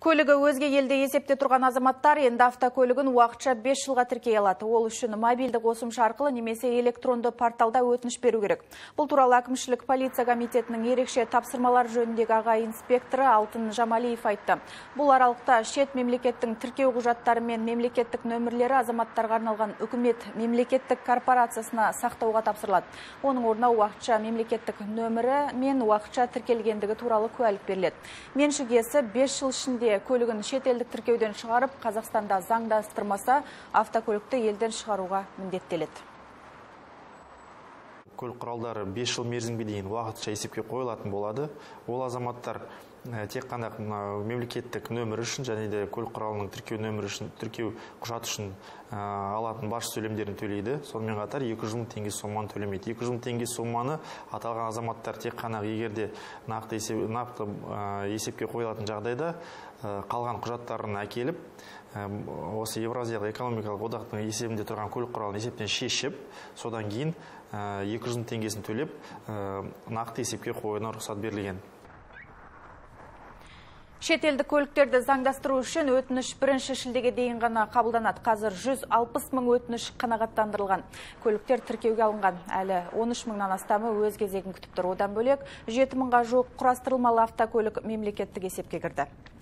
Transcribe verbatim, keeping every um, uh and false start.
Көлігі өзге елде есепте тұрған азаматтар енді автокөлігін уақытша бес жылға тіркей алады. Ол үшін мобильді қосымша арқылы немесе электронды порталда өтініш беру керек. Бұл туралы әкімшілік полиция комитетінің ерекше тапсырмалар жөніндегі аға инспекторы Алтын Жамалиев айтты. Бұл аралықта шет мемлекеттің тіркеу құжаттары мен мемлекеттік нөмірлері азаматтарға арналған үкімет мемлекеттік корпорациясына сақтауға тапсырылады. Оның орнына уақытша мемлекеттік нөмірі мен уақытша тіркелгендігі туралы куәлік беріледі. Меншік иесі бес жыл ішінде көлігін шетелдік тіркеуден шығарып, Қазақстанда заңдастырмаса, автокөлікті елден шығаруға міндеттеледі. Көлік құралдары бес жыл мерзімге дейін уақытша есепке қойылатын болады. Ол азаматтар тек қана мемлекеттік нөмір үшін және де көлік құралының тіркеу нөмірі үшін, тіркеу құжаты үшін алатын баж төлемдерін төлейді. Сонымен қатар екі жүз мың теңге соманы төлемейді. екі жүз мың теңге соманы аталған азаматтар тек қана егерде нақты есеп, нақты есепке қойылатын жағдайда қалған құжаттарын әкеліп, осы Евразиялық экономикалық одақтың есебінде тұрған көлік құралын есептен шешіп, содан кейін екі жүз мың теңгесін төлеп, нақты есепке қоюына рұқсат берілген. Шетелдік көліктерді заңдастыру үшін өтініш бірінші шілдеге дейін ғана қабылданады. Қазір жүз алпыс мың өтініш қанағаттандырылған. Көліктер тіркеуге алынған. Әлі он үш мыңнан астамы өз кезегін күтіп тұр. Одан бөлек жеті мыңға жуық құрастырылмалы автокөлік мемлекеттік есепке кірді.